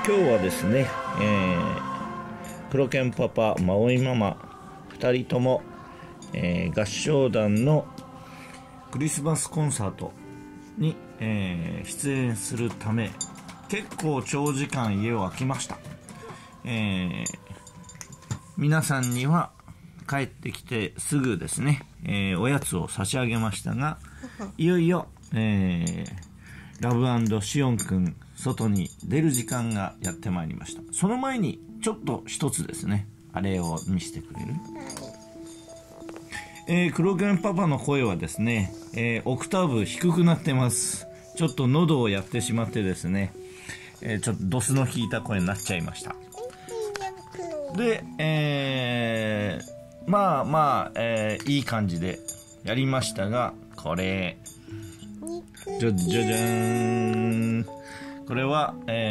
日はですね、黒犬パパ、マオイママ2人とも、合唱団のクリスマスコンサートに、出演するため結構長時間家を空きました。皆さんには帰ってきてすぐですね、おやつを差し上げましたが、いよいよ、ラブ&シオンくん外に出る時間がやってまいりました。その前にちょっと一つですね、あれを見せてくれる？黒犬パパの声はですね、オクターブ低くなってます。ちょっと喉をやってしまってですね、ちょっとドスの効いた声になっちゃいました。で、まあ、いい感じでやりましたが、これじゃじゃじゃーん、これは、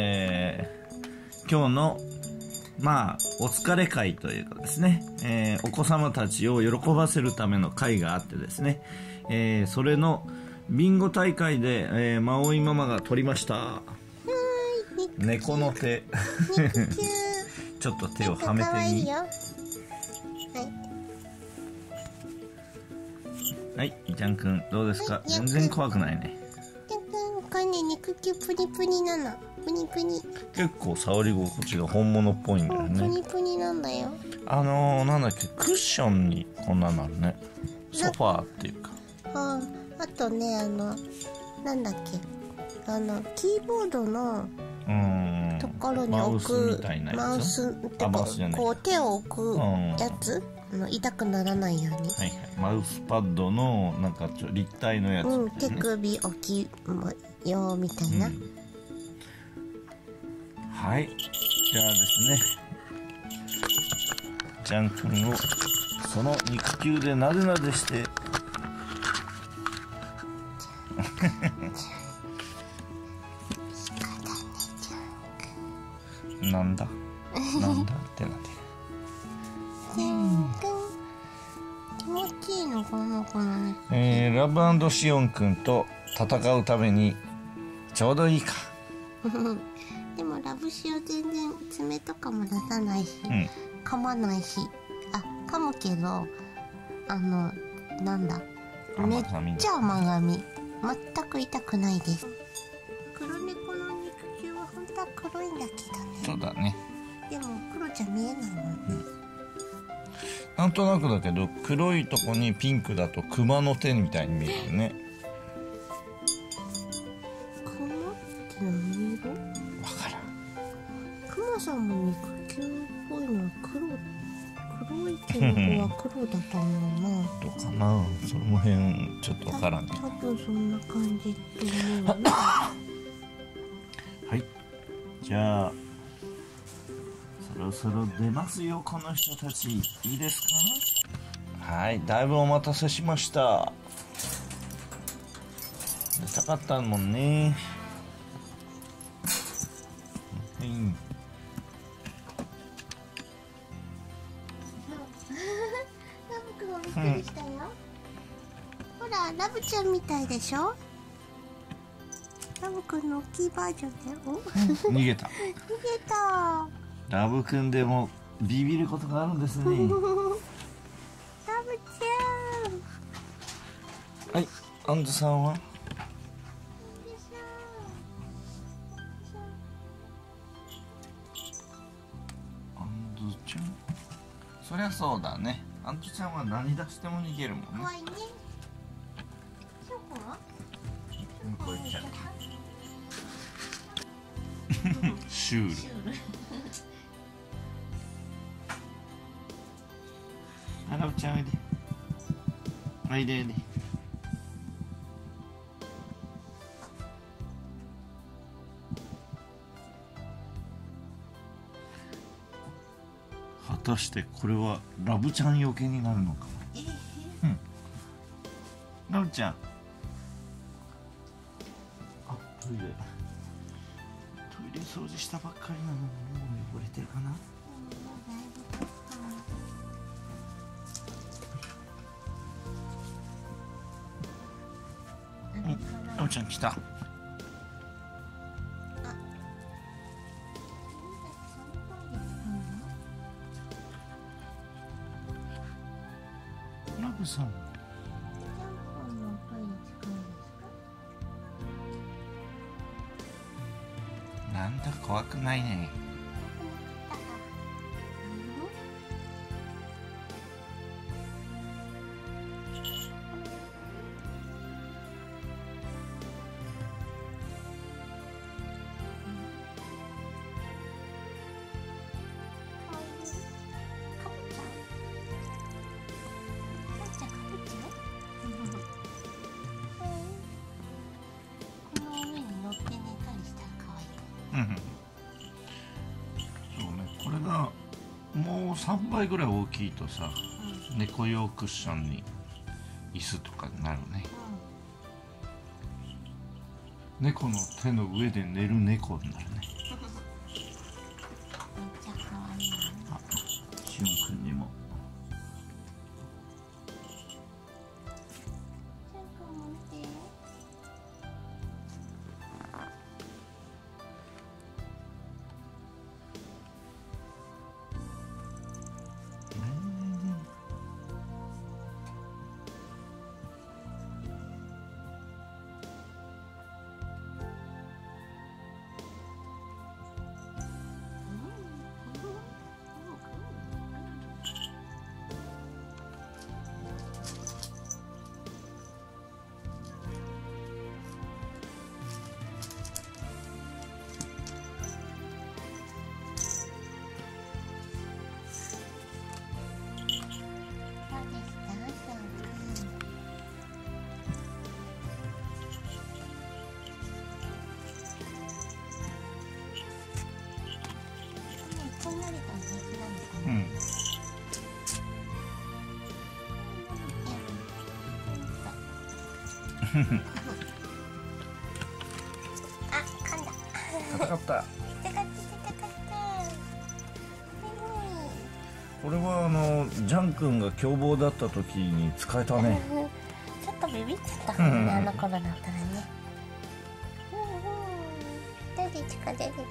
今日のお疲れ会というかですね、お子様たちを喜ばせるための会があってですね、それのビンゴ大会で、マオイママが取りました。猫の手ちょっと手をはめてみ。はい、いちゃんくんどうですか？全然怖くないね。 これね、肉球プニプニなの。プニプニ。 結構触り心地が本物っぽいんだよね。 プニプニなんだよ。 なんだっけ、クッションにこんなのあるね。ソファーっていうか。 あとね、なんだっけ、キーボードのところに置くマウスってこう手を置くやつ、痛くならないように。 はいはい、マウスパッドのなんか立体のやつ、ね、 手首置きよみたいな、 はい、じゃあですね、ジャン君をその肉球でなでなでしてなんだってなって気持ちいいのかな、このね。 ラブ&シオン君と戦うためにちょうどいいか。 でもラブシオ全然爪とかも出さないし、噛まないし、噛むけどなんだ、めっちゃ甘噛み、全く痛くないです。黒猫の肉球は本当は黒いんだけどね。 そうだね。 でも黒じゃ見えないもんね。 なんとなくだけど黒いとこにピンクだと熊の手みたいに見えるね。 熊って何色？わからん。 熊さんも肉球っぽいのは黒い毛の方は黒だと思うな。 どうかな、その辺ちょっとわからんね。 多分そんな感じと思うね。 はい、じゃあそろそろ出ますよ、この人たち。いいですか？はい、だいぶお待たせしました。出たかったもんね。 ラブくんもびっくりしたよ。ほら、ラブちゃんみたいでしょ。ラブくんの大きいバージョンだよ。 逃げた。 逃げた。 ラブくんでもビビることがあるんですね。 ラブちゃん。はい、アンズさんは？アンズちゃん。そりゃそうだね。アンズちゃんは何出しても逃げるもんね。 怖いね。ショコは？ こういっちゃう。シュール。ラブちゃんおいで。おいでおいで。果たしてこれはラブちゃんよけになるのか。ラブちゃん。トイレ掃除したばっかりなのにもう汚れてるかな。ラブちゃん来た。 ブさん。 ジャンプのおトイレ近いですか？ なんだ怖くないね。そうね、これがもう3倍ぐらい大きいとさ、猫用クッションに椅子とかになるね。猫の手の上で寝る猫になるね。 めっちゃ可愛いな。 あ、しおんくんにも。うん。 あ、噛んだ。 硬かった。これはジャン君が凶暴だった時に使えたね。 ちょっとビビっちゃったかもね、あの頃だったらね。出てきた出てきた。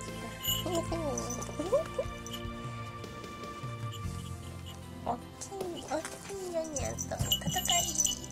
おっきいよにゃんと戦い。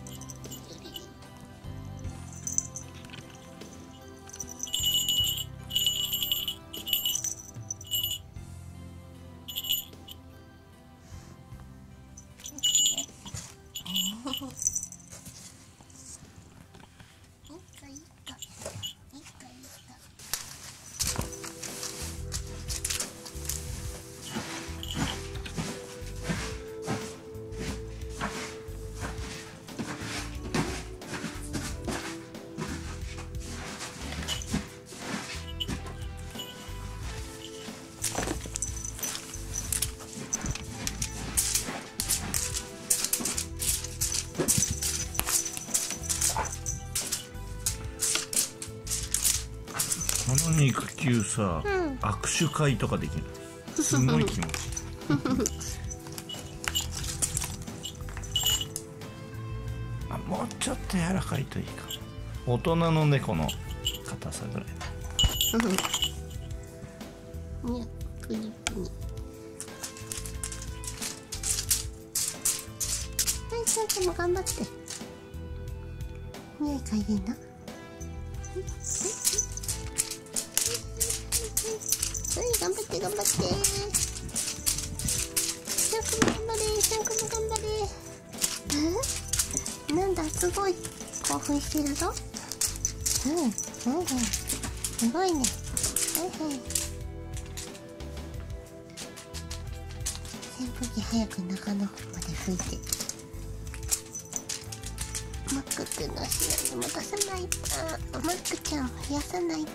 この肉球さ、握手会とかできる。すごい気持ちいい。あ、もうちょっと柔らかいといいかも。大人の猫の硬さぐらい。 いや、プニプニ。はい、ちゃんとも頑張って。匂い嗅いでんな。はい、頑張って頑張って。シャンクも頑張れ、シャンクも頑張れ。なんだ、すごい興奮してるぞ。すごいね。はいはい。扇風機早く中の方まで吹いて。マックくんの足にも出さないと。マックちゃん増やさないと。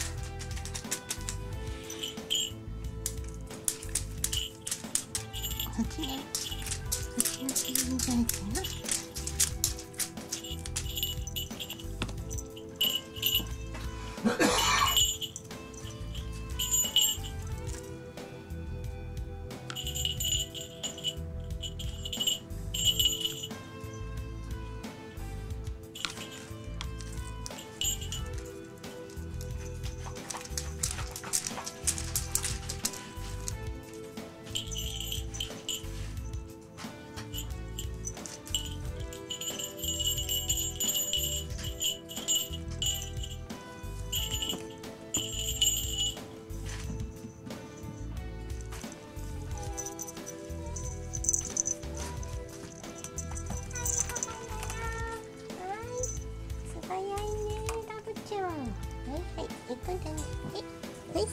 そっちの切り身じゃなくてな。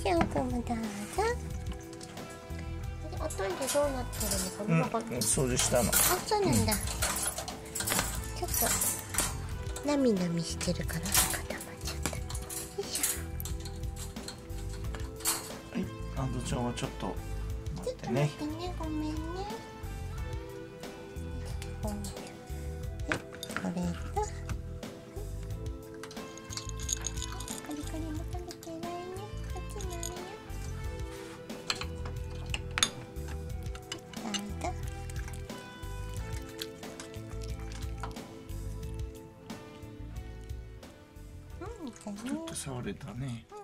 しょうくんもどうぞ。おトイレどうなってるのかな。 掃除したの。 あ、そうなんだ。ちょっとなみなみしてるから固まっちゃった。よいしょ。はい、アンドちゃんはちょっと待ってね。 ごめんね。これとカリカリも食べてないね。こっちもあるよ。どうぞ。 ちょっと触れたね。